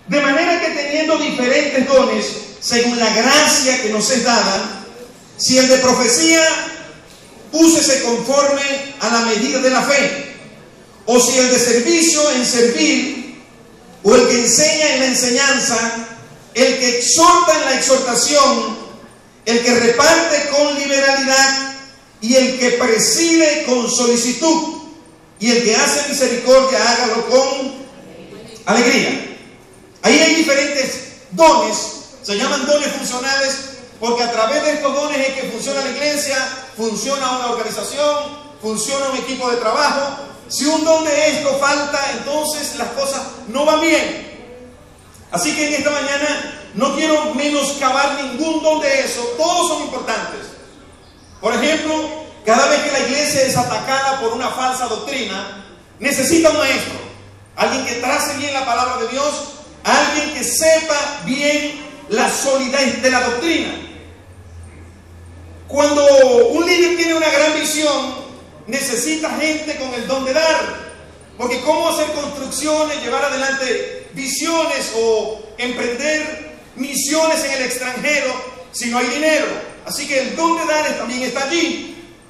De manera que teniendo diferentes dones, según la gracia que nos es dada, si el de profecía, úsese conforme a la medida de la fe, o si el de servicio, en servir, o el que enseña en la enseñanza, el que exhorta en la exhortación, el que reparte con liberalidad, y el que preside con solicitud, y el que hace misericordia, hágalo con alegría. Ahí hay diferentes dones, se llaman dones funcionales, porque a través de estos dones es que funciona la iglesia, funciona una organización, funciona un equipo de trabajo. Si un don de esto falta, entonces las cosas no van bien. Así que en esta mañana no quiero menoscabar ningún don de eso, todos son importantes. Por ejemplo, cada vez que la iglesia es atacada por una falsa doctrina, necesita un maestro, alguien que trace bien la palabra de Dios, alguien que sepa bien la solidez de la doctrina. Cuando un líder tiene una gran visión, necesita gente con el don de dar, porque cómo hacer construcciones, llevar adelante visiones o emprender misiones en el extranjero si no hay dinero. Así que el don de dar también está allí.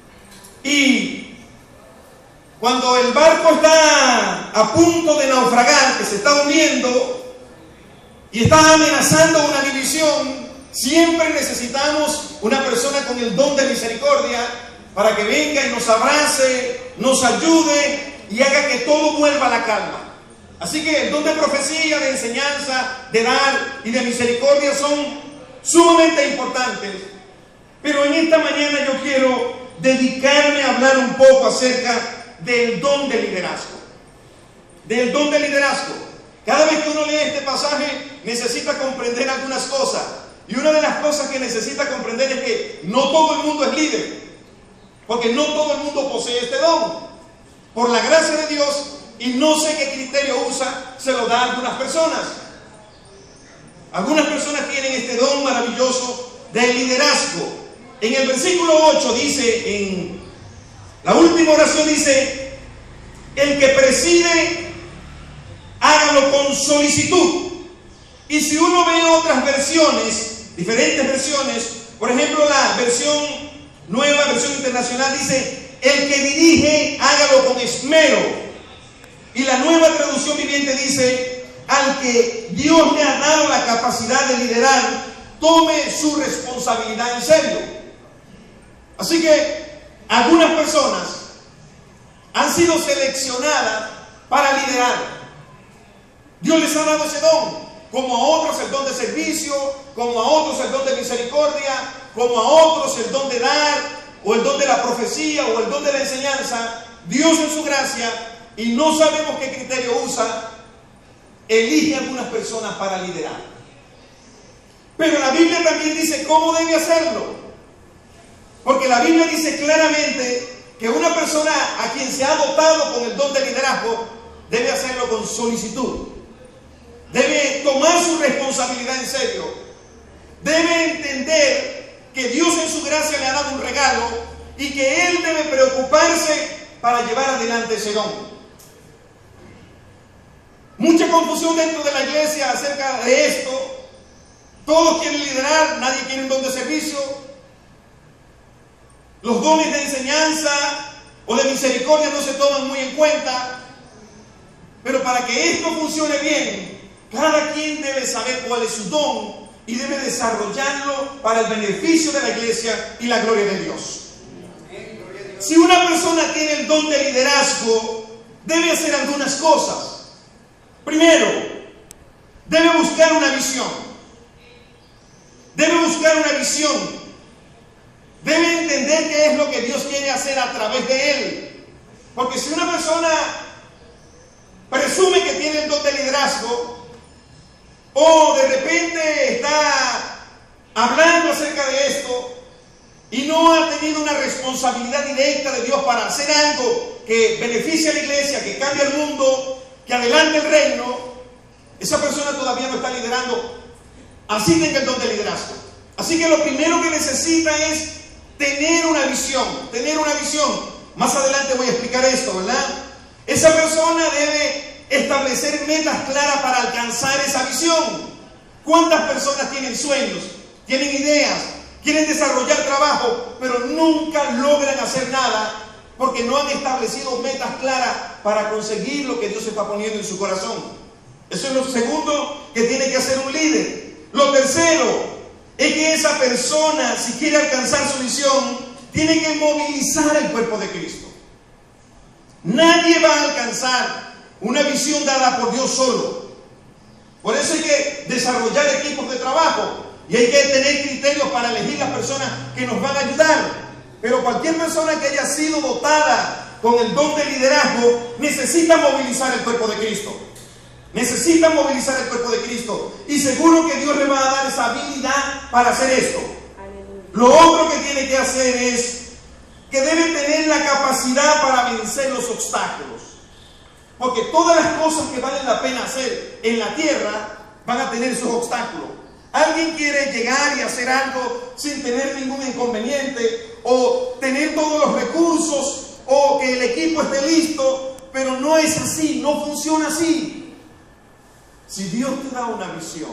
Y cuando el barco está a punto de naufragar, que se está hundiendo y está amenazando una división, siempre necesitamos una persona con el don de misericordia para que venga y nos abrace, nos ayude y haga que todo vuelva a la calma. Así que el don de profecía, de enseñanza, de dar y de misericordia son sumamente importantes. Pero en esta mañana yo quiero dedicarme a hablar un poco acerca del don de liderazgo. Del don de liderazgo. Cada vez que uno lee este pasaje necesita comprender algunas cosas. Y una de las cosas que necesita comprender es que no todo el mundo es líder, porque no todo el mundo posee este don. Por la gracia de Dios, y no sé qué criterio usa, se lo da a algunas personas. Algunas personas tienen este don maravilloso del liderazgo. En el versículo 8 dice, en la última oración dice, el que preside, hágalo con solicitud. Y si uno ve otras versiones, diferentes versiones, por ejemplo la versión nueva, versión internacional, dice, el que dirige, hágalo con esmero. Y la nueva traducción viviente dice, al que Dios le ha dado la capacidad de liderar, tome su responsabilidad en serio. Así que algunas personas han sido seleccionadas para liderar. Dios les ha dado ese don, como a otros el don de servicio, como a otros el don de misericordia, como a otros el don de dar, o el don de la profecía, o el don de la enseñanza. Dios en su gracia, y no sabemos qué criterio usa, elige a algunas personas para liderar. Pero la Biblia también dice cómo debe hacerlo. Porque la Biblia dice claramente que una persona a quien se ha dotado con el don de liderazgo debe hacerlo con solicitud. Debe tomar su responsabilidad en serio. Debe entender que Dios en su gracia le ha dado un regalo y que él debe preocuparse para llevar adelante ese don. Mucha confusión dentro de la iglesia acerca de esto. Todos quieren liderar, nadie quiere un don de servicio. Los dones de enseñanza o de misericordia no se toman muy en cuenta. Pero para que esto funcione bien, cada quien debe saber cuál es su don y debe desarrollarlo para el beneficio de la iglesia y la gloria de Dios. Si una persona tiene el don de liderazgo, debe hacer algunas cosas. Primero, debe buscar una visión. Debe buscar una visión. Debe entender qué es lo que Dios quiere hacer a través de él. Porque si una persona presume que tiene el don de liderazgo, o de repente está hablando acerca de esto y no ha tenido una responsabilidad directa de Dios para hacer algo que beneficie a la iglesia, que cambie el mundo, que adelante el reino, esa persona todavía no está liderando, así tenga el don de liderazgo. Así que lo primero que necesita es tener una visión, Más adelante voy a explicar esto, ¿verdad? Esa persona debe establecer metas claras para alcanzar esa visión. visión. ¿Cuántas personas tienen sueños, tienen ideas, quieren desarrollar trabajo, pero nunca logran hacer nada porque no han establecido metas claras para conseguir lo que Dios está poniendo en su corazón? Eso es lo segundo que tiene que hacer un líder. Lo tercero es que esa persona, si quiere alcanzar su visión, tiene que movilizar el cuerpo de Cristo. Nadie va a alcanzar una visión dada por Dios solo. Por eso hay que desarrollar equipos de trabajo y hay que tener criterios para elegir las personas que nos van a ayudar. Pero cualquier persona que haya sido dotada con el don de liderazgo necesita movilizar el cuerpo de Cristo. Necesita movilizar el cuerpo de Cristo. Y seguro que Dios le va a dar esa habilidad para hacer esto. Lo otro que tiene que hacer es que debe tener la capacidad para vencer los obstáculos. Porque todas las cosas que valen la pena hacer en la tierra van a tener esos obstáculos. Alguien quiere llegar y hacer algo sin tener ningún inconveniente, o tener todos los recursos, o que el equipo esté listo, pero no es así, no funciona así. Si Dios te da una visión,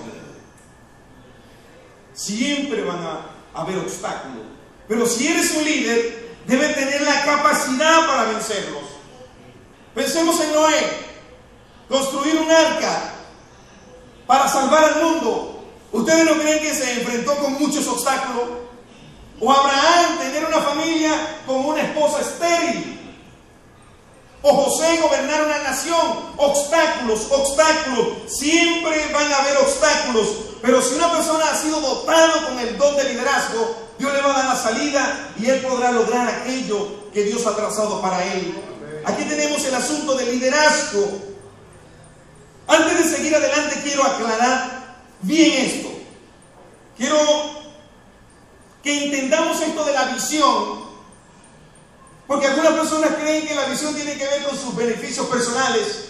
siempre van a haber obstáculos. Pero si eres un líder, debes tener la capacidad para vencerlos. Pensemos en Noé, construir un arca para salvar al mundo. ¿Ustedes no creen que se enfrentó con muchos obstáculos? O Abraham, tener una familia con una esposa estéril. O José, gobernar una nación. Obstáculos, obstáculos. Siempre van a haber obstáculos. Pero si una persona ha sido dotada con el don de liderazgo, Dios le va a dar la salida y él podrá lograr aquello que Dios ha trazado para él. Aquí tenemos el asunto del liderazgo. Antes de seguir adelante, quiero aclarar bien esto. Quiero que entendamos esto de la visión, porque algunas personas creen que la visión tiene que ver con sus beneficios personales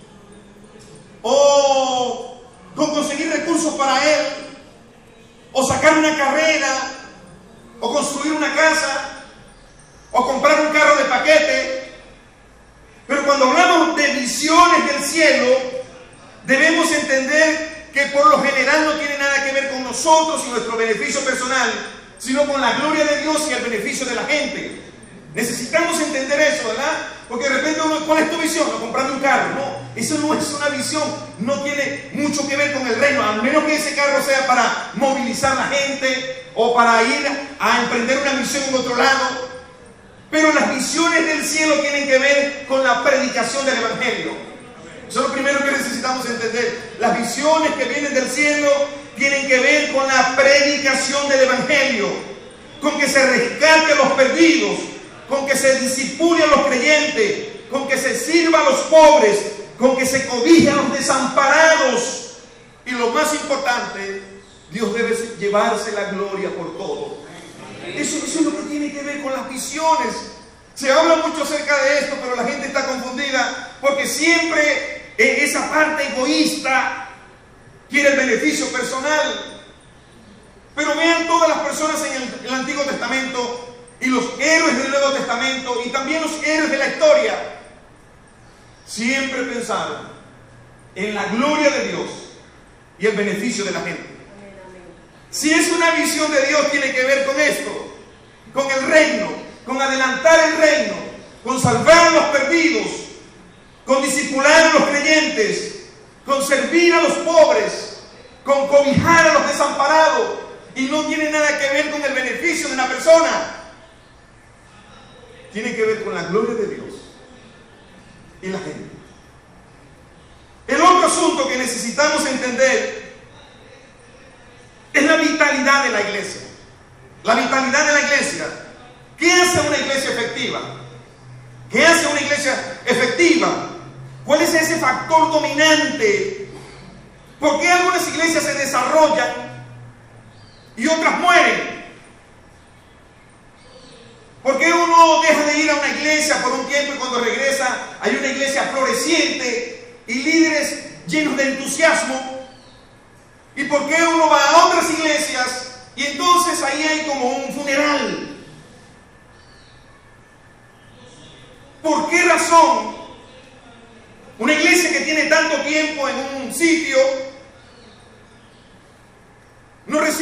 o con conseguir recursos para él, o sacar una carrera, o construir una casa, o comprar un carro de paquete. Pero cuando hablamos de visiones del cielo, debemos entender que por lo general no tiene nada que ver con nosotros y nuestro beneficio personal, sino con la gloria de Dios y el beneficio de la gente. Necesitamos entender eso, ¿verdad? Porque de repente uno, ¿cuál es tu visión? No, comprarme un carro. No, eso no es una visión, no tiene mucho que ver con el reino, al menos que ese carro sea para movilizar a la gente o para ir a emprender una misión en otro lado. Pero las visiones del cielo tienen que ver con la predicación del evangelio. Eso es lo primero que necesitamos entender. Las visiones que vienen del cielo tienen que ver con la predicación del evangelio, con que se rescate a los perdidos, con que se disipule a los creyentes, con que se sirva a los pobres, con que se cobije a los desamparados. Y lo más importante, Dios debe llevarse la gloria por todo. Eso es lo que tiene que ver con las visiones. Se habla mucho acerca de esto, pero la gente está confundida porque siempre esa parte egoísta quiere el beneficio personal. Pero vean todas las personas en el Antiguo Testamento y los héroes del Nuevo Testamento y también los héroes de la historia. Siempre pensaron en la gloria de Dios y el beneficio de la gente. Si es una visión de Dios, tiene que ver con esto, con el reino, con adelantar el reino, con salvar a los perdidos, con discipular a los creyentes, con servir a los pobres, con cobijar a los desamparados, y no tiene nada que ver con el beneficio de una persona. Tiene que ver con la gloria de Dios y la gente. El otro asunto que necesitamos entender es la vitalidad de la iglesia. La vitalidad de la iglesia. ¿Qué hace una iglesia efectiva? ¿Qué hace una iglesia efectiva? ¿Cuál es ese factor dominante? ¿Por qué algunas iglesias se desarrollan y otras mueren? ¿Por qué uno deja de ir a una iglesia por un tiempo y cuando regresa hay una iglesia floreciente y líderes llenos de entusiasmo? ¿Y por qué uno va a otras iglesias y entonces ahí hay como un funeral? ¿Por qué razón una iglesia que tiene tanto tiempo en un sitio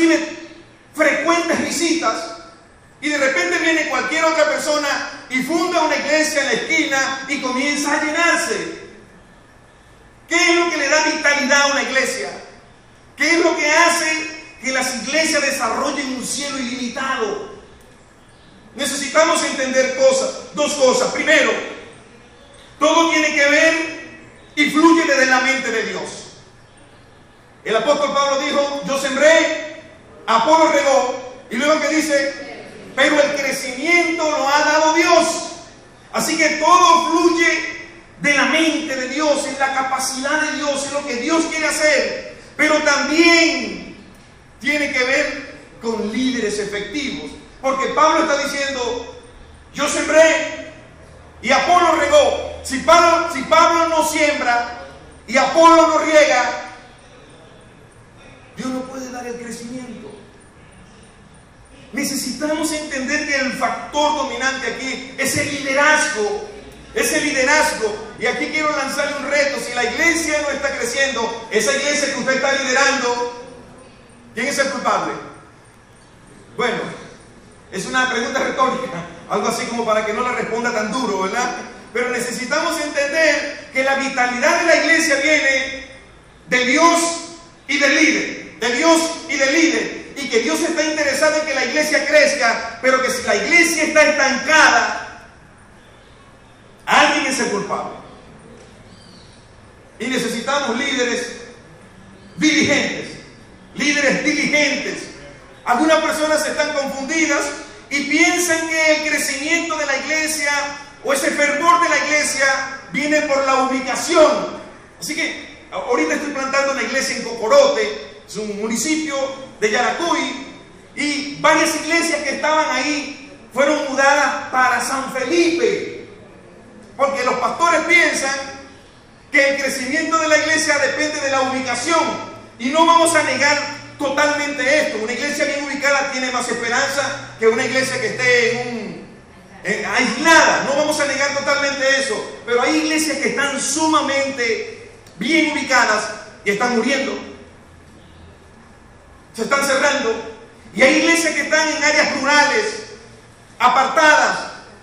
recibe frecuentes visitas y de repente viene cualquier otra persona y funda una iglesia en la esquina y comienza a llenarse. ¿Qué es lo que le da vitalidad a una iglesia? ¿Qué es lo que hace que las iglesias desarrollen un cielo ilimitado? Necesitamos entender dos cosas. Primero, todo tiene que ver y fluye desde la mente de Dios. El apóstol Pablo dijo: yo sembré, Apolo regó, y luego que dice: pero el crecimiento lo ha dado Dios. Así que todo fluye de la mente de Dios, en la capacidad de Dios, en lo que Dios quiere hacer. Pero también tiene que ver con líderes efectivos, porque Pablo está diciendo: yo sembré y Apolo regó. Si Pablo no siembra y Apolo no riega, Dios no puede dar el crecimiento. Necesitamos entender que el factor dominante aquí es el liderazgo. Es el liderazgo. Y aquí quiero lanzarle un reto. Si la iglesia no está creciendo, esa iglesia que usted está liderando, ¿quién es el culpable? Bueno, es una pregunta retórica, algo así como para que no la responda tan duro, ¿verdad? Pero necesitamos entender que la vitalidad de la iglesia viene de Dios y del líder. De Dios y del líder. Y que Dios está interesado en que la iglesia crezca, pero que si la iglesia está estancada, alguien es el culpable. Y necesitamos líderes diligentes. Algunas personas están confundidas y piensan que el crecimiento de la iglesia o ese fervor de la iglesia viene por la ubicación. Así que ahorita estoy plantando una iglesia en Cocorote, es un municipio de Yaracuy, y varias iglesias que estaban ahí fueron mudadas para San Felipe, porque los pastores piensan que el crecimiento de la iglesia depende de la ubicación, y no vamos a negar totalmente esto. Una iglesia bien ubicada tiene más esperanza que una iglesia que esté aislada. No vamos a negar totalmente eso, pero hay iglesias que están sumamente bien ubicadas y están muriendo, se están cerrando, y hay iglesias que están en áreas rurales, apartadas,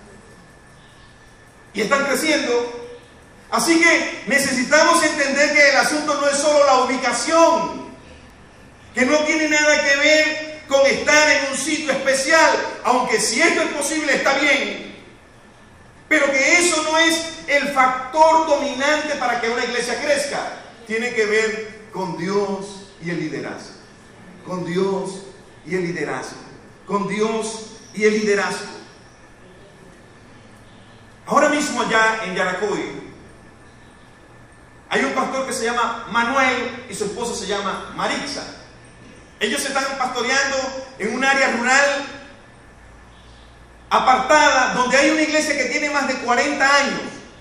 y están creciendo. Así que necesitamos entender que el asunto no es solo la ubicación, que no tiene nada que ver con estar en un sitio especial, aunque si esto es posible está bien, pero que eso no es el factor dominante para que una iglesia crezca. Tiene que ver con Dios y el liderazgo. Con Dios y el liderazgo. Con Dios y el liderazgo. Ahora mismo allá en Yaracuy hay un pastor que se llama Manuel y su esposa se llama Maritza. Ellos están pastoreando en un área rural apartada, donde hay una iglesia que tiene más de 40 años.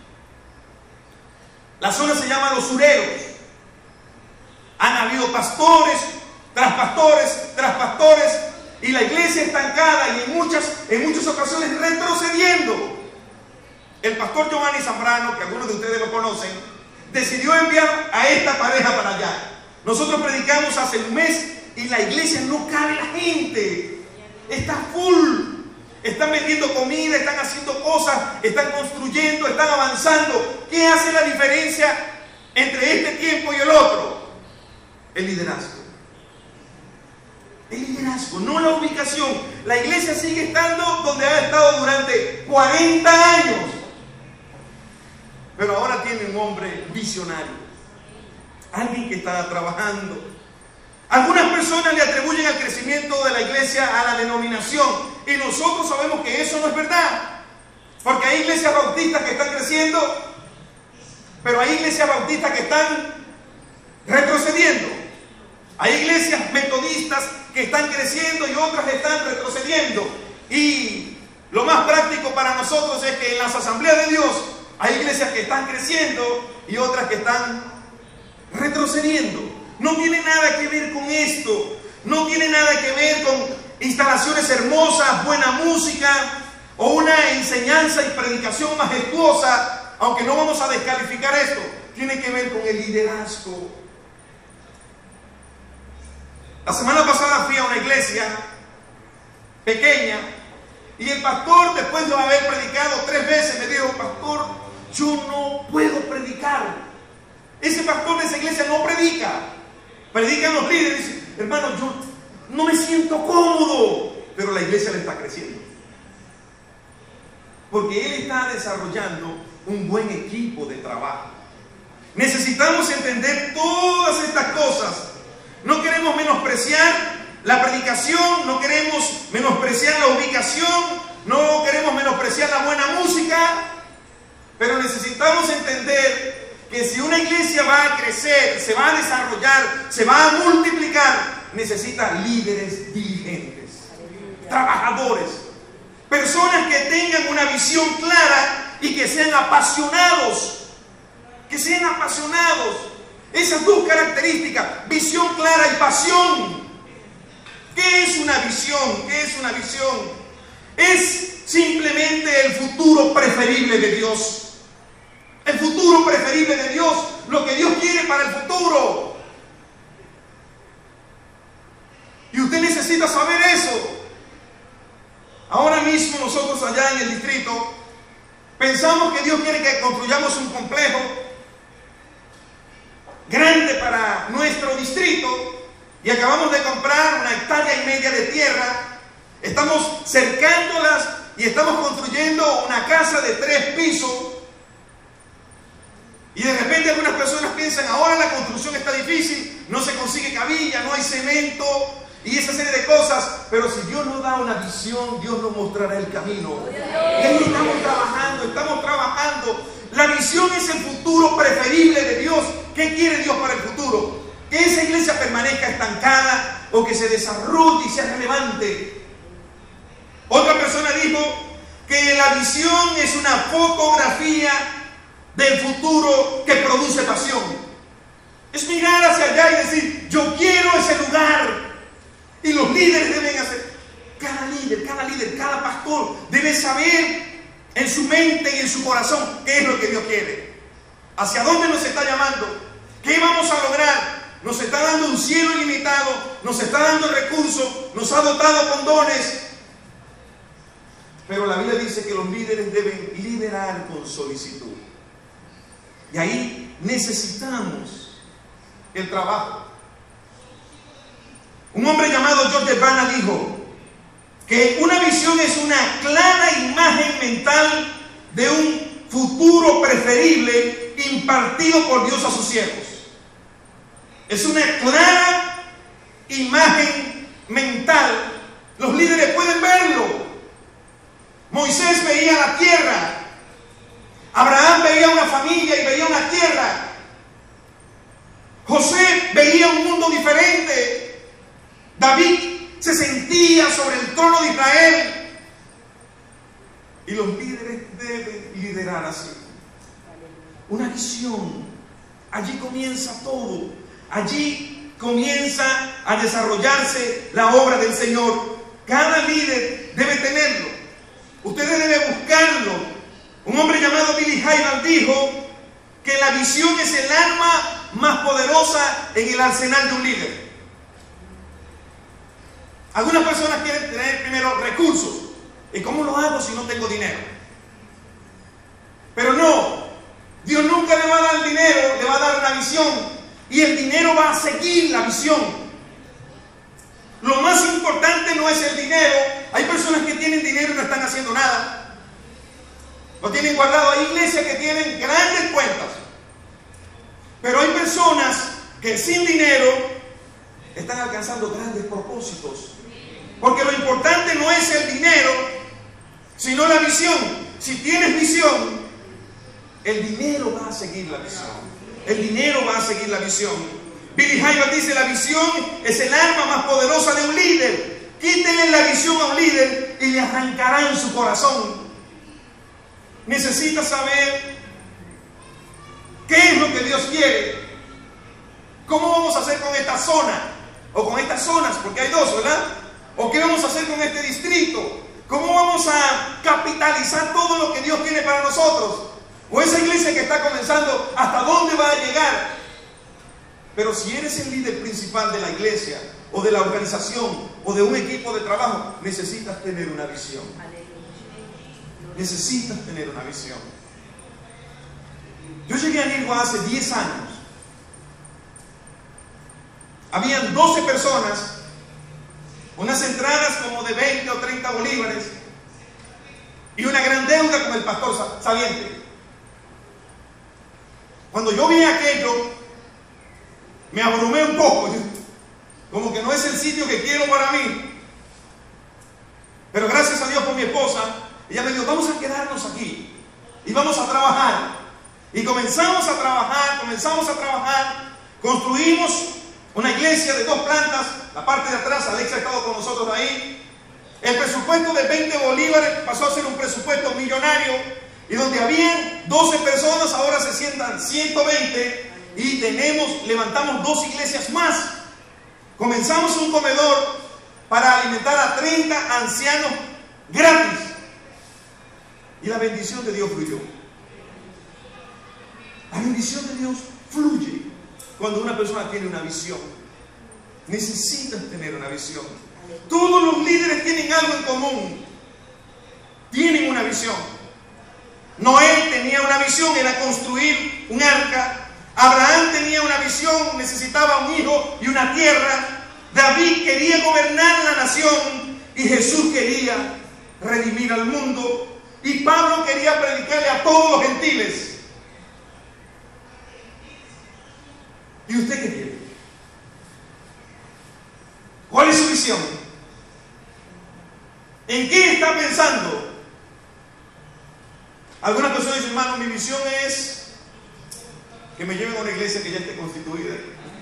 La zona se llama Los Sureros. Han habido pastores tras pastores, y la iglesia estancada y en muchas ocasiones retrocediendo. El pastor Giovanni Zambrano, que algunos de ustedes lo conocen, decidió enviar a esta pareja para allá. Nosotros predicamos hace un mes y la iglesia no cabe la gente, está full. Están vendiendo comida, están haciendo cosas, están construyendo, están avanzando. ¿Qué hace la diferencia entre este tiempo y el otro? El liderazgo. El liderazgo, no la ubicación. La iglesia sigue estando donde ha estado durante 40 años. Pero ahora tiene un hombre visionario. Alguien que está trabajando. Algunas personas le atribuyen el crecimiento de la iglesia a la denominación. Y nosotros sabemos que eso no es verdad. Porque hay iglesias bautistas que están creciendo, pero hay iglesias bautistas que están retrocediendo. Hay iglesias metodistas que están creciendo y otras están retrocediendo. Y lo más práctico para nosotros es que en las asambleas de Dios hay iglesias que están creciendo y otras que están retrocediendo. No tiene nada que ver con esto. No tiene nada que ver con instalaciones hermosas, buena música o una enseñanza y predicación majestuosa, aunque no vamos a descalificar esto. Tiene que ver con el liderazgo. La semana pasada fui a una iglesia pequeña y el pastor, después de haber predicado 3 veces, me dijo: pastor, yo no puedo predicar. Ese pastor de esa iglesia no predica. Predican los líderes. Dice: hermano, yo no me siento cómodo. Pero la iglesia le está creciendo, porque él está desarrollando un buen equipo de trabajo. Necesitamos entender todas estas cosas. No queremos menospreciar la predicación, no queremos menospreciar la ubicación, no queremos menospreciar la buena música, pero necesitamos entender que si una iglesia va a crecer, se va a desarrollar, se va a multiplicar, necesita líderes diligentes, trabajadores, personas que tengan una visión clara y que sean apasionados. Que sean apasionados. Esas 2 características: visión clara y pasión. ¿Qué es una visión? ¿Qué es una visión? Es simplemente el futuro preferible de Dios. El futuro preferible de Dios, lo que Dios quiere para el futuro. Y usted necesita saber eso. Ahora mismo nosotros allá en el distrito pensamos que Dios quiere que construyamos un complejo grande para nuestro distrito, y acabamos de comprar 1,5 hectáreas de tierra. Estamos cercándolas y estamos construyendo una casa de 3 pisos. Y de repente algunas personas piensan: ahora la construcción está difícil, no se consigue cabilla, no hay cemento y esa serie de cosas. Pero si Dios nos da una visión, Dios nos mostrará el camino. Y ahí estamos trabajando. La visión es el futuro preferible de Dios. ¿Qué quiere Dios para el futuro? Que esa iglesia permanezca estancada o que se desarrolle y sea relevante. Otra persona dijo que la visión es una fotografía del futuro que produce pasión. Es mirar hacia allá y decir: yo quiero ese lugar. Y los líderes deben hacer. Cada pastor debe saber en su mente y en su corazón qué es lo que Dios quiere, hacia dónde nos está llamando, qué vamos a lograr. Nos está dando un cielo ilimitado, nos está dando recursos, nos ha dotado con dones, pero la Biblia dice que los líderes deben liderar con solicitud, y ahí necesitamos el trabajo. Un hombre llamado George Bana dijo que una visión es una clara imagen mental de un futuro preferible impartido por Dios a sus siervos. Es una clara imagen mental. Los líderes pueden verlo. Moisés veía la tierra. Abraham veía una familia y veía una tierra. José veía un mundo diferente. David se sentía sobre el trono de Israel. Y los líderes deben liderar así. Una visión. Allí comienza todo. Allí comienza a desarrollarse la obra del Señor. Cada líder debe tenerlo. Ustedes deben buscarlo. Un hombre llamado Billy Graham dijo que la visión es el arma más poderosa en el arsenal de un líder. Algunas personas quieren tener primero recursos. ¿Y cómo lo hago si no tengo dinero? Pero no, Dios nunca le va a dar el dinero, le va a dar una visión. Y el dinero va a seguir la visión. Lo más importante no es el dinero. Hay personas que tienen dinero y no están haciendo nada. Lo tienen guardado. Hay iglesias que tienen grandes cuentas. Pero hay personas que sin dinero están alcanzando grandes propósitos. Porque lo importante no es el dinero, sino la visión. Si tienes visión, el dinero va a seguir la visión. El dinero va a seguir la visión. Billy Graham dice: la visión es el arma más poderosa de un líder. Quítenle la visión a un líder y le arrancarán su corazón. Necesita saber qué es lo que Dios quiere. ¿Cómo vamos a hacer con esta zona? O con estas zonas, porque hay dos, ¿verdad? ¿O qué vamos a hacer con este distrito? ¿Cómo vamos a capitalizar todo lo que Dios tiene para nosotros? O esa iglesia que está comenzando, ¿hasta dónde va a llegar? Pero si eres el líder principal de la iglesia, o de la organización, o de un equipo de trabajo, necesitas tener una visión. Necesitas tener una visión. Yo llegué a Nirgua hace 10 años. Habían 12 personas, unas entradas como de 20 o 30 bolívares y una gran deuda con el pastor saliente. Cuando yo vi aquello, me abrumé un poco, como que no es el sitio que quiero para mí. Pero gracias a Dios por mi esposa, ella me dijo, vamos a quedarnos aquí y vamos a trabajar. Y comenzamos a trabajar, construimos una iglesia de 2 plantas, la parte de atrás, Alexa ha estado con nosotros ahí. El presupuesto de 20 bolívares pasó a ser un presupuesto millonario, y donde habían 12 personas, ahora se sientan 120, y levantamos 2 iglesias más. Comenzamos un comedor para alimentar a 30 ancianos gratis, y la bendición de Dios fluyó. La bendición de Dios fluye cuando una persona tiene una visión. Necesitas tener una visión. Todos los líderes tienen algo en común. Tienen una visión. Noé tenía una visión, era construir un arca. Abraham tenía una visión, necesitaba un hijo y una tierra. David quería gobernar la nación, y Jesús quería redimir al mundo. Y Pablo quería predicarle a todos los gentiles. ¿Y usted qué quiere? ¿Cuál es su visión? ¿En qué está pensando? Algunas personas dicen, hermano, mi visión es que me lleven a una iglesia que ya esté constituida.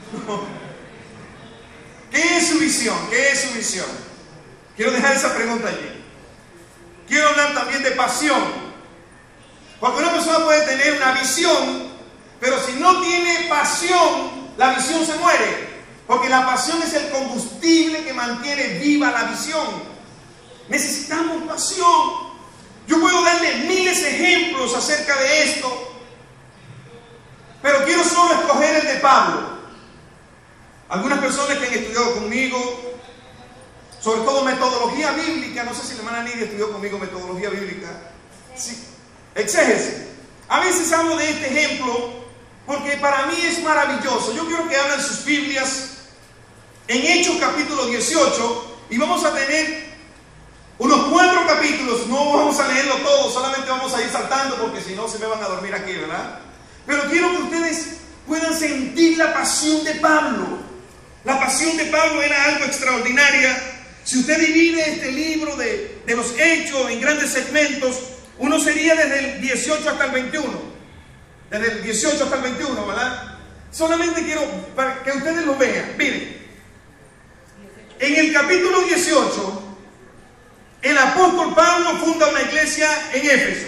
¿Qué es su visión? ¿Qué es su visión? Quiero dejar esa pregunta allí. Quiero hablar también de pasión. Porque una persona puede tener una visión, pero si no tiene pasión, la visión se muere. Porque la pasión es el combustible que mantiene viva la visión. Necesitamos pasión. Yo puedo darle miles de ejemplos acerca de esto, pero quiero solo escoger el de Pablo. Algunas personas que han estudiado conmigo, sobre todo metodología bíblica, no sé si la hermana Nidia estudió conmigo metodología bíblica, sí, exégesis. A veces hablo de este ejemplo porque para mí es maravilloso. Yo quiero que abran sus Biblias en Hechos capítulo 18, y vamos a tener unos 4 capítulos. No vamos a leerlo todo, solamente vamos a ir saltando porque si no se me van a dormir aquí, ¿verdad? Pero quiero que ustedes puedan sentir la pasión de Pablo. La pasión de Pablo era algo extraordinaria. Si usted divide este libro de los Hechos en grandes segmentos, uno sería desde el 18 hasta el 21. Desde el 18 hasta el 21, ¿verdad? Solamente quiero para que ustedes lo vean. Miren, en el capítulo 18, el apóstol Pablo funda una iglesia en Éfeso.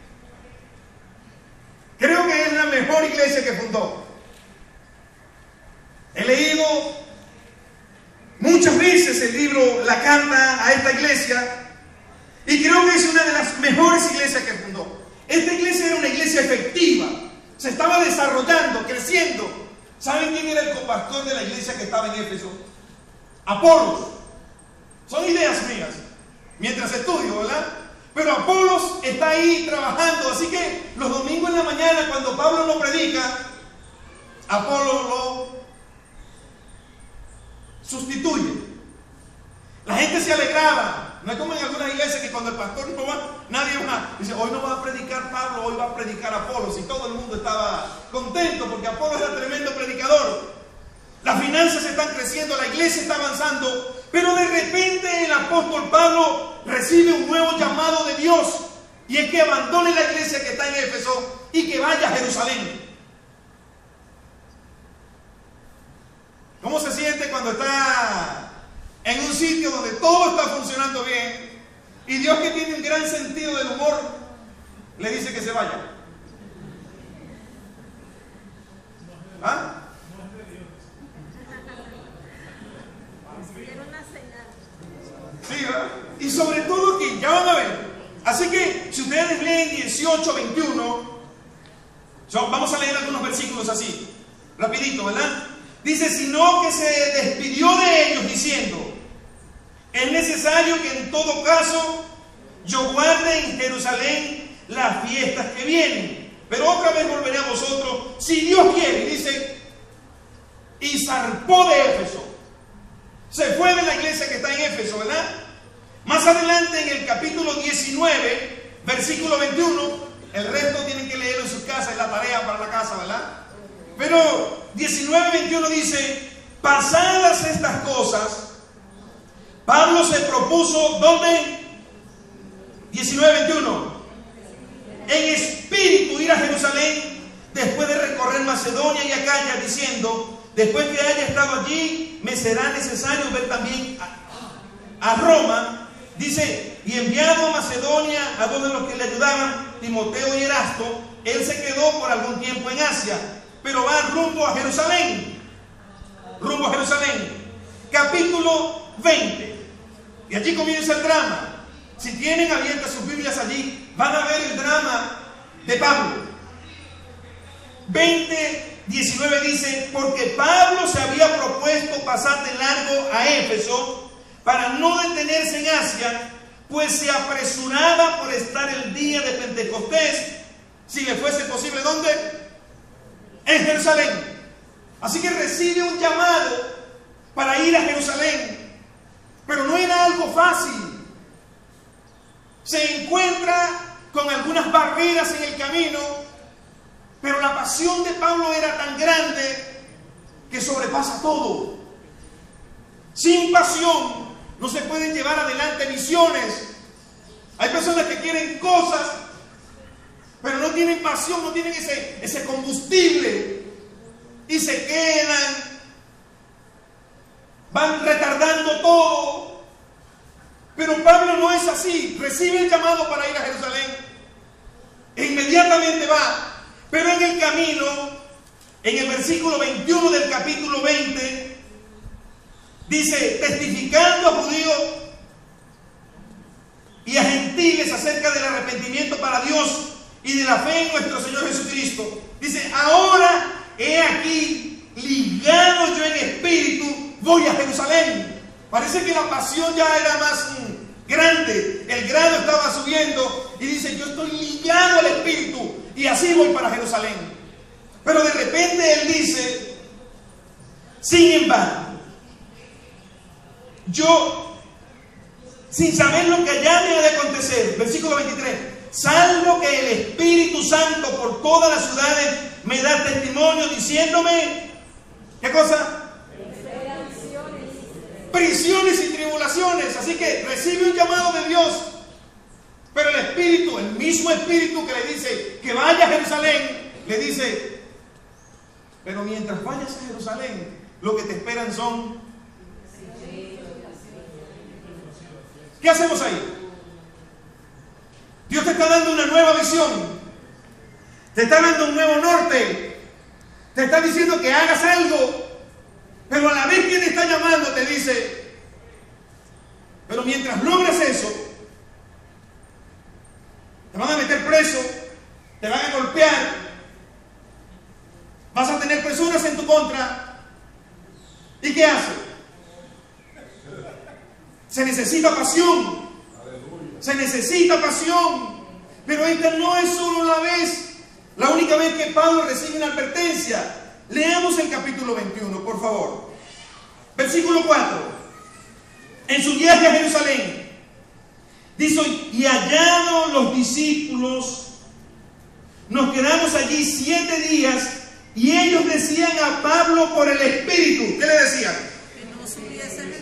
Creo que es la mejor iglesia que fundó. He leído muchas veces el libro La Carta a esta iglesia, y creo que es una de las mejores iglesias que fundó. Esta iglesia era una iglesia efectiva, se estaba desarrollando, creciendo. ¿Saben quién era el copastor de la iglesia que estaba en Éfeso? Apolos. Son ideas mías mientras estudio, ¿verdad? Pero Apolos está ahí trabajando, así que los domingos en la mañana, cuando Pablo no predica, Apolos lo sustituye. La gente se alegraba. No es como en algunas iglesias que cuando el pastor no va, nadie va. Dice, hoy no va a predicar Pablo, hoy va a predicar Apolos. Y todo el mundo estaba contento porque Apolos era tremendo predicador. Las finanzas están creciendo, la iglesia está avanzando. Pero de repente el apóstol Pablo recibe un nuevo llamado de Dios, y es que abandone la iglesia que está en Éfeso y que vaya a Jerusalén. ¿Cómo se siente cuando está en un sitio donde todo está funcionando bien y Dios, que tiene un gran sentido del humor, le dice que se vaya? ¿Ah? Sí, ¿verdad? Y sobre todo que ya van a ver. Así que si ustedes leen 18, 21, vamos a leer algunos versículos así, rapidito, ¿verdad? Dice, sino que se despidió de ellos diciendo, es necesario que en todo caso yo guarde en Jerusalén las fiestas que vienen, pero otra vez volveré a vosotros, si Dios quiere. Y dice, y zarpó de Éfeso. Se fue de la iglesia que está en Éfeso, ¿verdad? Más adelante en el capítulo 19, versículo 21, el resto tienen que leerlo en sus casas, es la tarea para la casa, ¿verdad? Pero 19:21 dice, pasadas estas cosas, Pablo se propuso, ¿dónde? 19:21, en espíritu ir a Jerusalén, después de recorrer Macedonia y Acaya, diciendo, después que haya estado allí, me será necesario ver también a Roma. Dice, y enviado a Macedonia a dos de los que le ayudaban, Timoteo y Erasto, él se quedó por algún tiempo en Asia, pero va rumbo a Jerusalén. Rumbo a Jerusalén. Capítulo 20. Y allí comienza el drama. Si tienen abiertas sus Biblias allí, van a ver el drama de Pablo. 20:19 dice, porque Pablo se había propuesto pasar de largo a Éfeso para no detenerse en Asia, pues se apresuraba por estar el día de Pentecostés, si le fuese posible, ¿dónde? En Jerusalén. Así que recibe un llamado para ir a Jerusalén, pero no era algo fácil. Se encuentra con algunas barreras en el camino, pero la pasión de Pablo era tan grande que sobrepasa todo. Sin pasión no se pueden llevar adelante misiones. Hay personas que quieren cosas, pero no tienen pasión, no tienen ese combustible, y se quedan, van retardando todo. Pero Pablo no es así. Recibe el llamado para ir a Jerusalén e inmediatamente va. Pero en el camino, en el versículo 21 del capítulo 20, dice, testificando a judíos y a gentiles acerca del arrepentimiento para Dios y de la fe en nuestro Señor Jesucristo. Dice, ahora he aquí, ligado yo en espíritu, voy a Jerusalén. Parece que la pasión ya era más grande, el grado estaba subiendo, y dice, yo estoy ligado al espíritu y así voy para Jerusalén. Pero de repente él dice, sin embargo, yo, sin saber lo que allá me ha de acontecer, versículo 23, salvo que el Espíritu Santo por todas las ciudades me da testimonio diciéndome, ¿qué cosa? Prisiones y tribulaciones. Así que recibe un llamado de Dios, pero el Espíritu, el mismo Espíritu que le dice que vaya a Jerusalén, le dice, pero mientras vayas a Jerusalén, lo que te esperan son... ¿Qué hacemos ahí? Dios te está dando una nueva visión, te está dando un nuevo norte, te está diciendo que hagas algo, pero a la vez quien te está llamando te dice, pero mientras logres eso, te van a meter preso, te van a golpear, vas a tener personas en tu contra. ¿Y qué haces? Se necesita pasión. Se necesita pasión. Pero esta no es solo la única vez que Pablo recibe una advertencia. Leamos el capítulo 21, por favor. Versículo 4. En su viaje a Jerusalén, dice, y hallados los discípulos, nos quedamos allí 7 días, y ellos decían a Pablo por el Espíritu. ¿Qué le decían? Que no subiesen.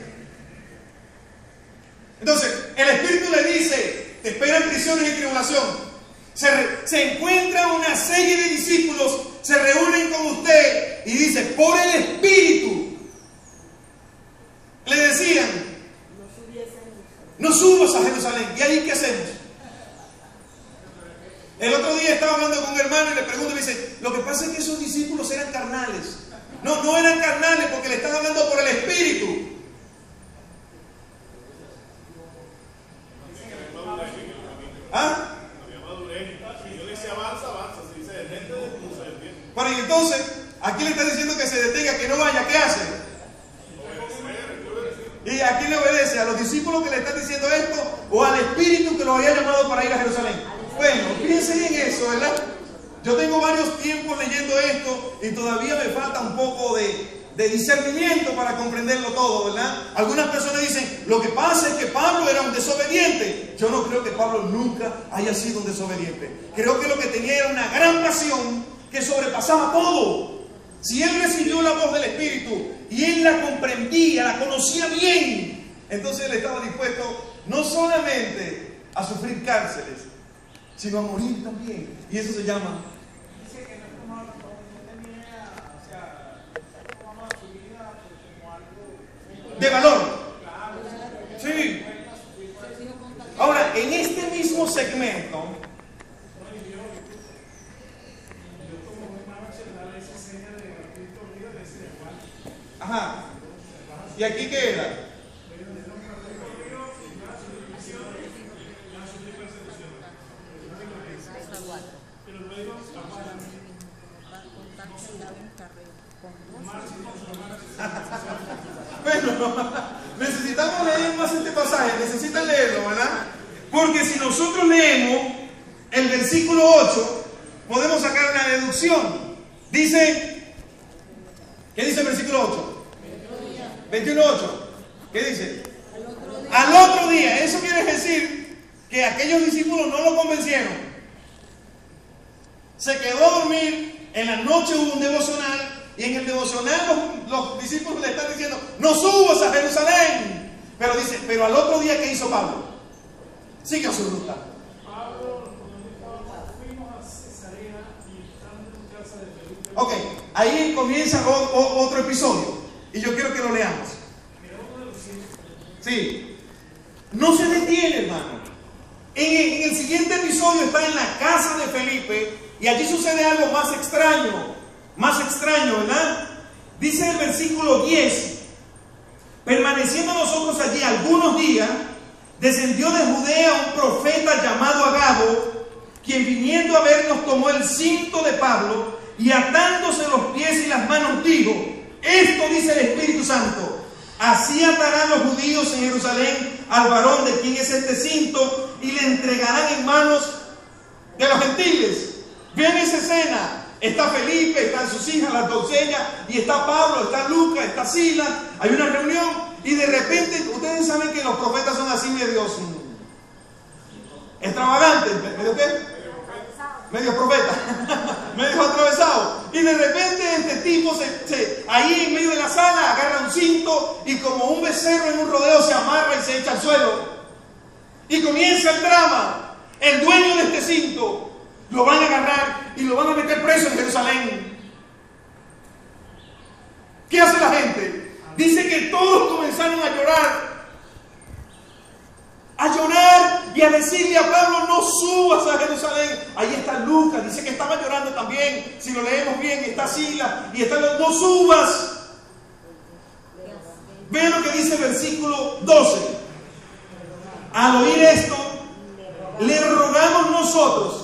Entonces, el Espíritu le dice, te esperan prisiones y tribulación. Se encuentra una serie de discípulos, se reúnen con usted y dice, por el Espíritu. Le decían, no subas a Jerusalén. ¿Y ahí qué hacemos? El otro día estaba hablando con un hermano y le pregunto, me dice, lo que pasa es que esos discípulos eran carnales. No eran carnales porque le están hablando por el Espíritu. ¿Ah? Bueno, y entonces, aquí le está diciendo que se detenga, que no ¿A quién le obedece? ¿A los discípulos que le están diciendo esto o al Espíritu que los había llamado para ir a Jerusalén? Bueno, piensen en eso, ¿verdad? Yo tengo varios tiempos leyendo esto y todavía me falta un poco de discernimiento para comprenderlo todo, ¿verdad? Algunas personas dicen, lo que pasa es que Pablo era un desobediente. Yo no creo que Pablo nunca haya sido un desobediente. Creo que lo que tenía era una gran pasión que sobrepasaba todo. Si él recibió la voz del Espíritu y él la comprendía, la conocía bien, entonces él estaba dispuesto no solamente a sufrir cárceles, sino a morir también. Y eso se llama... Dice que no tomaba tenía, o sea, tomaba su vida como algo de valor. Sí. Ahora, en este mismo segmento, ajá, ¿y aquí qué era? Bueno, necesitamos leer más este pasaje, necesitan leerlo, ¿verdad? Porque si nosotros leemos el versículo 8, podemos sacar una deducción. Dice, ¿qué dice el versículo 8? 21:8. ¿Qué dice? Al otro día. Eso quiere decir que aquellos discípulos no lo convencieron. Se quedó a dormir, en la noche hubo un devocional. Y en el devocional los discípulos le están diciendo, no subas a Jerusalén. Pero dice, pero al otro día, ¿qué hizo Pablo? Siguió su ruta. Ok, ahí comienza otro episodio. Y yo quiero que lo leamos. Sí. No se detiene, hermano. En el siguiente episodio está en la casa de Felipe. Y allí sucede algo más extraño. Más extraño, ¿verdad? Dice el versículo 10: permaneciendo nosotros allí algunos días, descendió de Judea un profeta llamado Agabo, quien viniendo a vernos tomó el cinto de Pablo y atándose los pies y las manos dijo: esto dice el Espíritu Santo, así atarán los judíos en Jerusalén al varón de quien es este cinto y le entregarán en manos de los gentiles. Vean esa escena. Está Felipe, están sus hijas, las doncellas, y está Pablo, está Lucas, está Silas. Hay una reunión y de repente, ustedes saben que los profetas son así medios extravagantes, ¿medio qué? Medio profeta, medio atravesado. Y de repente este tipo ahí en medio de la sala agarra un cinto y como un becerro en un rodeo se amarra y se echa al suelo. Y comienza el drama. El dueño de este cinto lo van a agarrar y lo van a meter preso en Jerusalén. ¿Qué hace la gente? Dice que todos comenzaron a llorar y a decirle a Pablo: no subas a Jerusalén. Ahí está Lucas, dice que estaba llorando también. Si lo leemos bien, está Silas y está los: no subas. Vean lo que dice el versículo 12. Al oír esto, le rogamos nosotros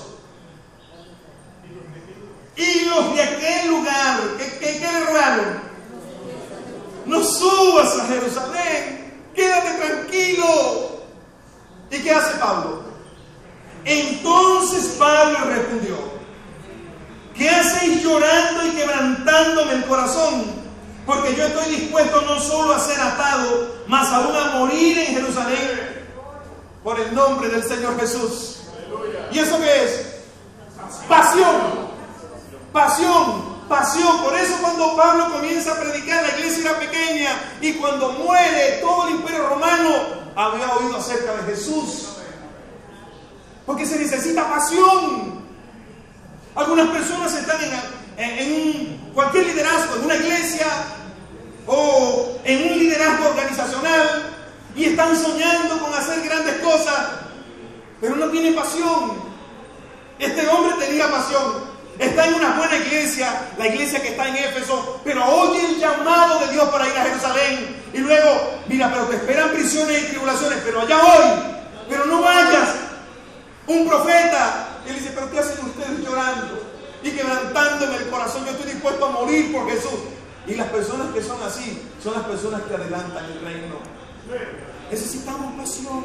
y los de aquel lugar, ¿qué le rogaron? No subas a Jerusalén, quédate tranquilo. ¿Y qué hace Pablo? Entonces Pablo respondió: ¿qué hacéis llorando y quebrantándome el corazón? Porque yo estoy dispuesto no solo a ser atado, mas aún a morir en Jerusalén por el nombre del Señor Jesús. ¿Y eso qué es? Pasión. Pasión, pasión. Por eso cuando Pablo comienza a predicar, la iglesia era pequeña, y cuando muere todo el imperio romano había oído acerca de Jesús. Porque se necesita pasión. Algunas personas están en cualquier liderazgo, en una iglesia o en un liderazgo organizacional, y están soñando con hacer grandes cosas, pero no tienen pasión. Este hombre tenía pasión. Está en una buena iglesia, la iglesia que está en Éfeso, pero oye el llamado de Dios para ir a Jerusalén. Y luego, mira, pero te esperan prisiones y tribulaciones, pero allá voy, pero no vayas. Un profeta, él dice: pero ¿qué hacen ustedes llorando y quebrantándome el corazón? Yo estoy dispuesto a morir por Jesús. Y las personas que son así, son las personas que adelantan el reino. Necesitamos pasión.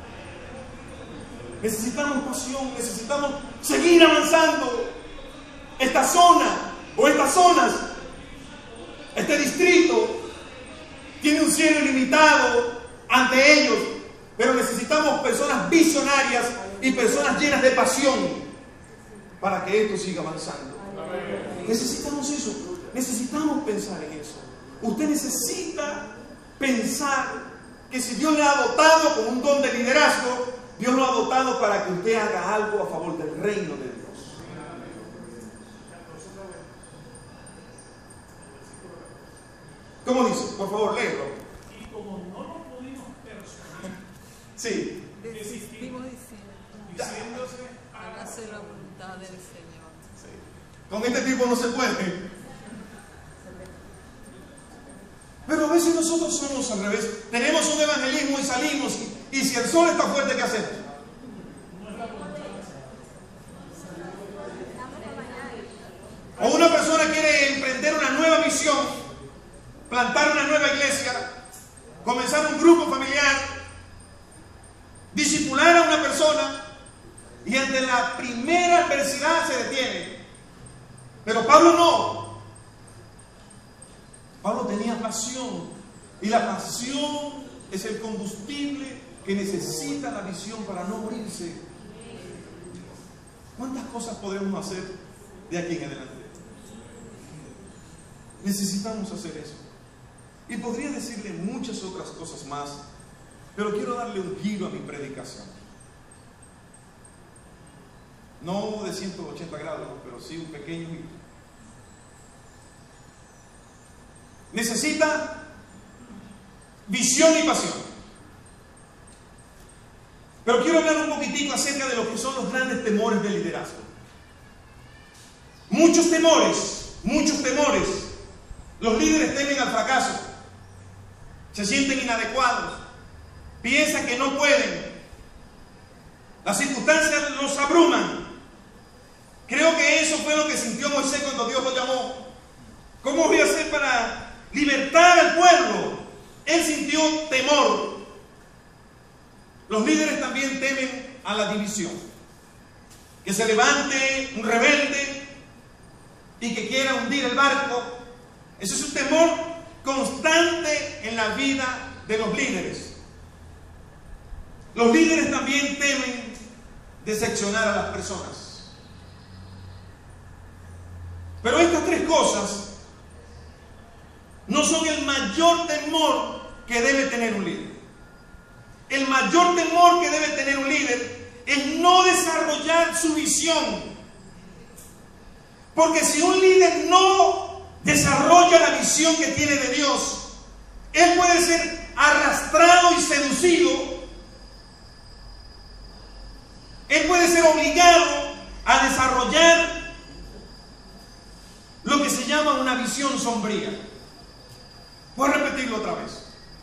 Necesitamos pasión. Necesitamos seguir avanzando. Esta zona o estas zonas, este distrito, tiene un cielo ilimitado ante ellos, pero necesitamos personas visionarias y personas llenas de pasión para que esto siga avanzando. Necesitamos eso. Necesitamos pensar en eso. Usted necesita pensar que si Dios le ha dotado con un don de liderazgo, Dios lo ha dotado para que usted haga algo a favor del reino de Dios. ¿Cómo dice? Por favor, léelo. Y como no lo pudimos persuadir, Sí. Desistimos diciéndose hágase la voluntad del Señor. Sí. Con este tipo no se puede. Pero a veces nosotros somos al revés. Tenemos un evangelismo y salimos. Y si el sol está fuerte, ¿qué hacemos? O una persona quiere emprender una nueva misión, plantar una nueva iglesia, comenzar un grupo familiar, discipular a una persona, y ante la primera adversidad se detiene. Pero Pablo no. Pablo tenía pasión, y la pasión es el combustible que necesita la visión para no morirse. ¿Cuántas cosas podemos hacer de aquí en adelante? Necesitamos hacer eso. Y podría decirle muchas otras cosas más, pero quiero darle un giro a mi predicación. No de 180 grados, pero sí un pequeño giro. Necesita visión y pasión. Pero quiero hablar un poquitico acerca de lo que son los grandes temores del liderazgo. Muchos temores. Los líderes temen al fracaso. Se sienten inadecuados. Piensan que no pueden. Las circunstancias los abruman. Creo que eso fue lo que sintió Moisés cuando Dios lo llamó. ¿Cómo voy a hacer para libertar al pueblo? Él sintió temor. Los líderes también temen a la división. Que se levante un rebelde y que quiera hundir el barco. Ese es un temor constante en la vida de los líderes. Los líderes también temen decepcionar a las personas. Pero estas tres cosas no son el mayor temor que debe tener un líder. El mayor temor que debe tener un líder es no desarrollar su visión. Porque si un líder no desarrolla la visión que tiene de Dios, él puede ser arrastrado y seducido. Él puede ser obligado a desarrollar lo que se llama una visión sombría. Voy a repetirlo otra vez.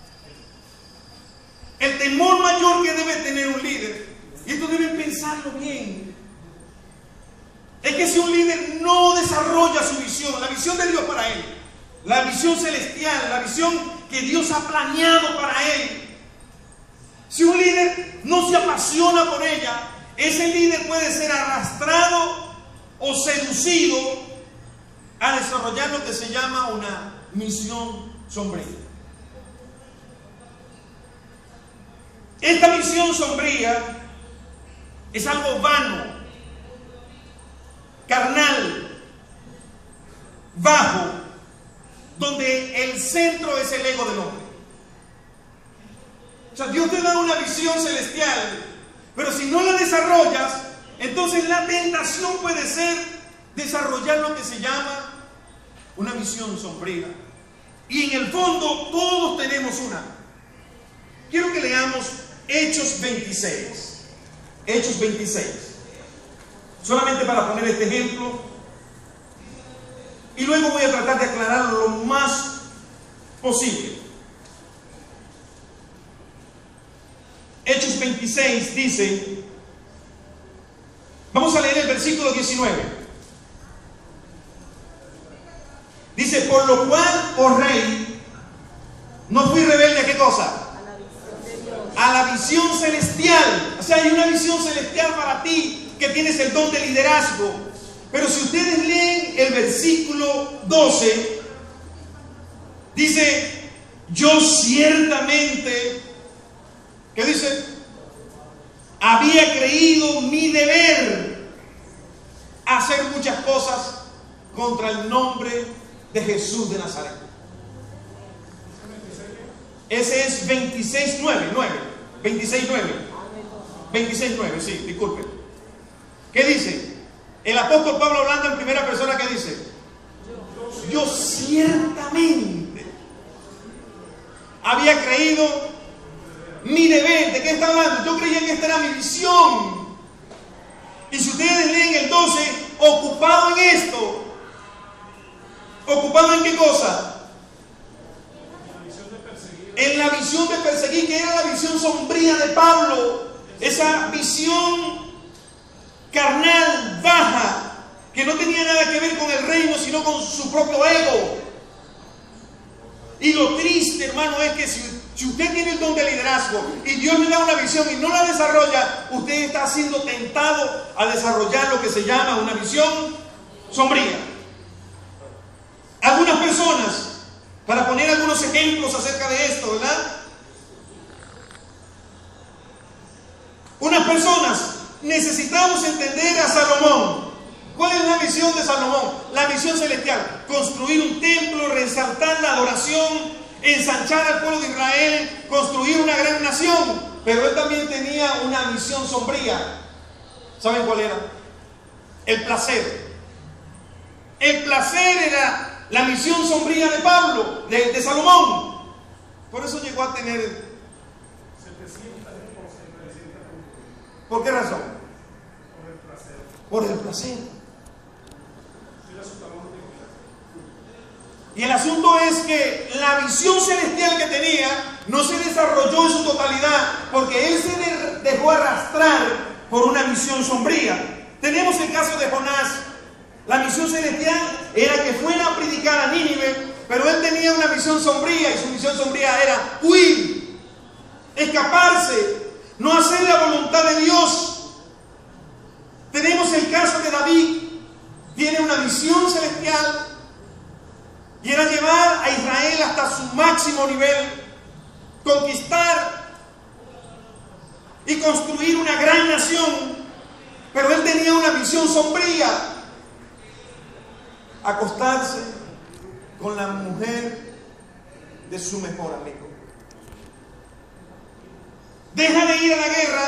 El temor mayor que debe tener un líder, y esto deben pensarlo bien, es que si un líder no desarrolla su visión, la visión de Dios para él, la visión celestial, la visión que Dios ha planeado para él, si un líder no se apasiona por ella, ese líder puede ser arrastrado o seducido a desarrollar lo que se llama una misión sombría. Esta misión sombría es algo vano, carnal, bajo, donde el centro es el ego del hombre. O sea, Dios te da una visión celestial, pero si no la desarrollas, entonces la tentación puede ser desarrollar lo que se llama una visión sombría. Y en el fondo todos tenemos una. Quiero que leamos Hechos 26. Hechos 26. Solamente para poner este ejemplo. Y luego voy a tratar de aclararlo lo más posible. Hechos 26 dice, vamos a leer el versículo 19. Dice, por lo cual, oh rey, no fui rebelde a qué cosa. a la visión celestial. O sea, hay una visión celestial para ti que tienes el don de liderazgo. Pero si ustedes leen el versículo 12, dice: yo ciertamente, ¿qué dice? Había creído mi deber hacer muchas cosas contra el nombre de Jesús de Nazaret. Ese es 26:9, 26:9, sí, disculpen. ¿Qué dice? El apóstol Pablo, hablando en primera persona, ¿qué dice? Yo ciertamente había creído mi deber. ¿De qué está hablando? Yo creía que esta era mi visión. Y si ustedes leen el 12, ocupado en esto. ¿Ocupado en qué cosa? En la visión de perseguir, que era la visión sombría de Pablo. Esa visión carnal, baja, que no tenía nada que ver con el reino, sino con su propio ego. Y lo triste, hermano, es que si usted tiene el don de liderazgo y Dios le da una visión y no la desarrolla, usted está siendo tentado a desarrollar lo que se llama una visión sombría. Algunas personas, para poner algunos ejemplos acerca de esto, ¿verdad? Unas personas, necesitamos entender a Salomón. ¿Cuál es la visión de Salomón? La visión celestial: construir un templo, resaltar la adoración, ensanchar al pueblo de Israel, construir una gran nación. Pero él también tenía una visión sombría. ¿Saben cuál era? El placer. El placer era la misión sombría de Pablo, de Salomón. Por eso llegó a tener 700. ¿Por qué razón? Por el placer. Por el placer. Y el asunto es que la visión celestial que tenía no se desarrolló en su totalidad, porque él se dejó arrastrar por una misión sombría. Tenemos el caso de Jonás. La misión celestial era que fuera a predicar a Nínive, pero él tenía una misión sombría, y su misión sombría era huir, escaparse, no hacer la voluntad de Dios. Tenemos el caso de David. Tiene una misión celestial y era llevar a Israel hasta su máximo nivel, conquistar y construir una gran nación. Pero él tenía una misión sombría: acostarse con la mujer de su mejor amigo. Deja de ir a la guerra,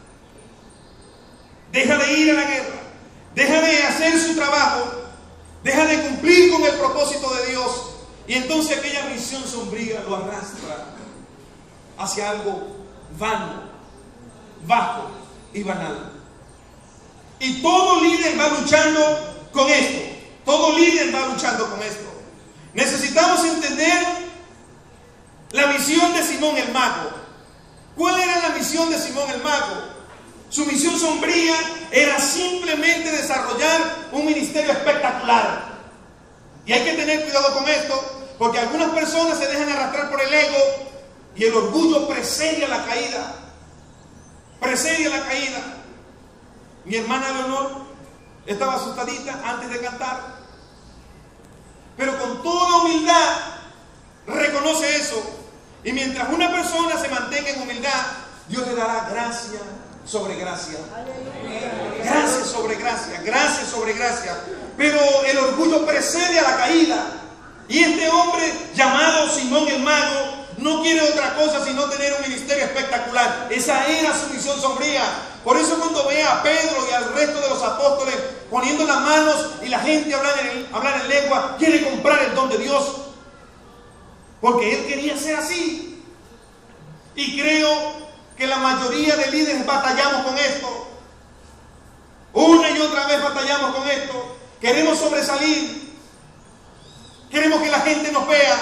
deja de ir a la guerra, deja de hacer su trabajo, deja de cumplir con el propósito de Dios, y entonces aquella misión sombría lo arrastra hacia algo vano, bajo y banal. Y todo líder va luchando con esto. Todo líder va luchando con esto. Necesitamos entender la misión de Simón el mago. ¿Cuál era la misión de Simón el mago? Su misión sombría era simplemente desarrollar un ministerio espectacular. Y hay que tener cuidado con esto, porque algunas personas se dejan arrastrar por el ego, y el orgullo precede a la caída. Precede a la caída. Mi hermana Leonor estaba asustadita antes de cantar, pero con toda humildad reconoce eso. Y mientras una persona se mantenga en humildad, Dios le dará gracia sobre gracia, gracia sobre gracia, gracia sobre gracia. Pero el orgullo precede a la caída, y este hombre llamado Simón el mago no quiere otra cosa sino tener un ministerio espectacular. Esa era su misión sombría. Por eso cuando ve a Pedro y al resto de los apóstoles poniendo las manos y la gente hablar en lengua, quiere comprar el don de Dios, porque él quería ser así. Y creo que la mayoría de líderes batallamos con esto. Una y otra vez batallamos con esto. Queremos sobresalir, queremos que la gente nos vea,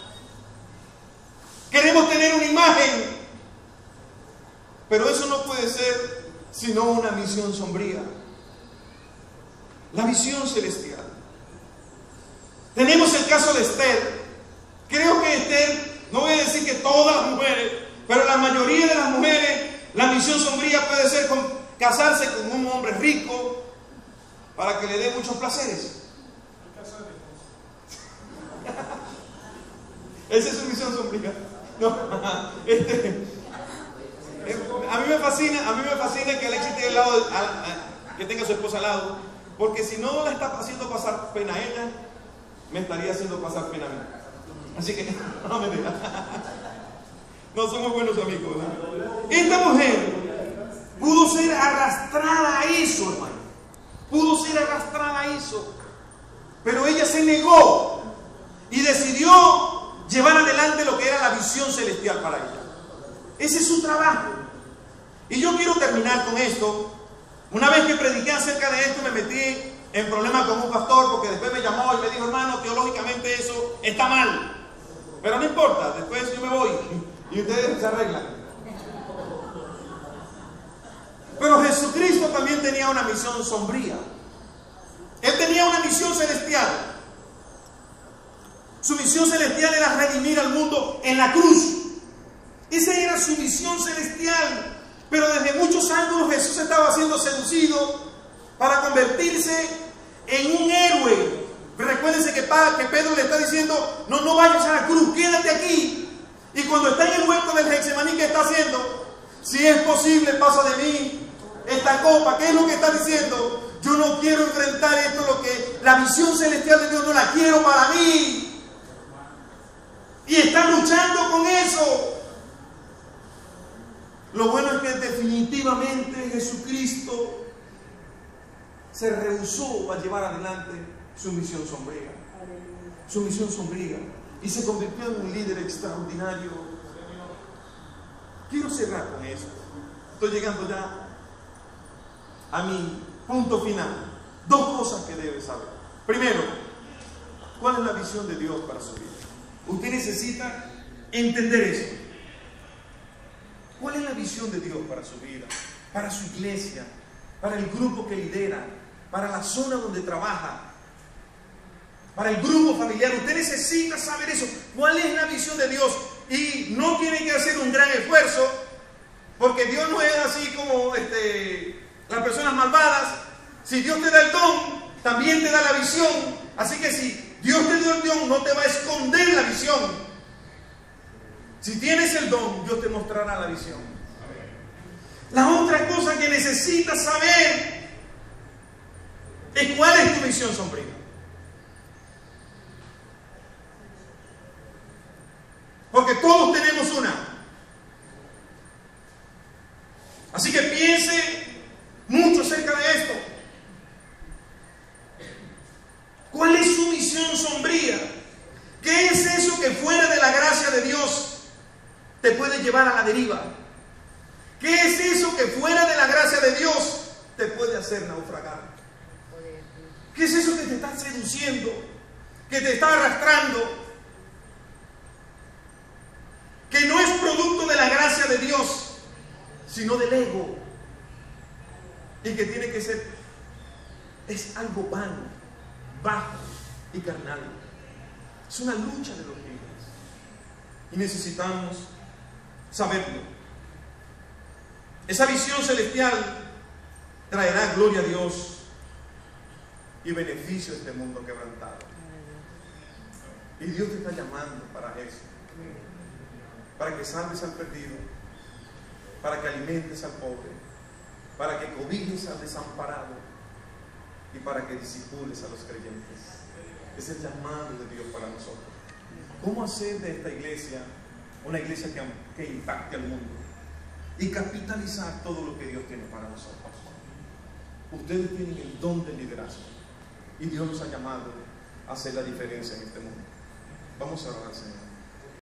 queremos tener una imagen, pero eso no puede ser sino una misión sombría. La visión celestial. Tenemos el caso de Esther. Creo que Esther, no voy a decir que todas las mujeres, pero la mayoría de las mujeres, la misión sombría puede ser casarse con un hombre rico para que le dé muchos placeres. Esa es su misión sombría. No, a mí me fascina que Alexis esté al lado, que tenga a su esposa al lado, porque si no la está haciendo pasar pena a ella, me estaría haciendo pasar pena a mí. Así que, no me digas. No somos buenos amigos, ¿verdad? Esta mujer pudo ser arrastrada a eso, hermano. Pudo ser arrastrada a eso. Pero ella se negó y decidió llevar adelante lo que era la visión celestial para ella. Ese es su trabajo. Y yo quiero terminar con esto. Una vez que prediqué acerca de esto, me metí en problemas con un pastor, porque después me llamó y me dijo: hermano, teológicamente eso está mal. Pero no importa, después yo me voy y ustedes se arreglan. Pero Jesucristo también tenía una misión sombría. Él tenía una misión celestial. Su misión celestial era redimir al mundo en la cruz. Esa era su misión celestial. Pero desde muchos ángulos Jesús estaba siendo seducido para convertirse en un héroe. Recuérdense que Pedro le está diciendo: no vayas a la cruz, quédate aquí. Y cuando está en el huerto del Getsemaní, ¿qué está haciendo? Si es posible, pasa de mí esta copa. ¿Qué es lo que está diciendo? Yo no quiero enfrentar esto, lo que la visión celestial de Dios no la quiero para mí. Y está luchando con eso. Lo bueno es que definitivamente Jesucristo se rehusó a llevar adelante su misión sombría. Su misión sombría. Y se convirtió en un líder extraordinario. Quiero cerrar con eso. Estoy llegando ya a mi punto final. Dos cosas que debes saber. Primero, ¿cuál es la visión de Dios para su vida? Usted necesita entender eso. ¿Cuál es la visión de Dios para su vida? Para su iglesia, para el grupo que lidera, para la zona donde trabaja, para el grupo familiar. Usted necesita saber eso. ¿Cuál es la visión de Dios? Y no tiene que hacer un gran esfuerzo, porque Dios no es así como las personas malvadas. Si Dios te da el don, también te da la visión. Así que si Dios te dio el don, no te va a esconder la visión. Si tienes el don, Dios te mostrará la visión. La otra cosa que necesitas saber es cuál es tu visión sombría. Porque todos tenemos una. Así que piense mucho acerca de esto. ¿Cuál es su misión sombría? ¿Qué es eso que fuera de la gracia de Dios te puede llevar a la deriva? ¿Qué es eso que fuera de la gracia de Dios te puede hacer naufragar? ¿Qué es eso que te está seduciendo? Que te está arrastrando? Que no es producto de la gracia de Dios, sino del ego. Y que tiene que ser, es algo vano, bajo y carnal. Es una lucha de los líderes. Y necesitamos saberlo. Esa visión celestial traerá gloria a Dios y beneficio a este mundo quebrantado. Y Dios te está llamando para eso. Para que salves al perdido, para que alimentes al pobre, para que cobijes al desamparado y para que disipules a los creyentes. Es el llamado de Dios para nosotros. ¿Cómo hacer de esta iglesia una iglesia que impacte al mundo y capitalizar todo lo que Dios tiene para nosotros? Ustedes tienen el don del liderazgo y Dios los ha llamado a hacer la diferencia en este mundo. Vamos a orar, Señor.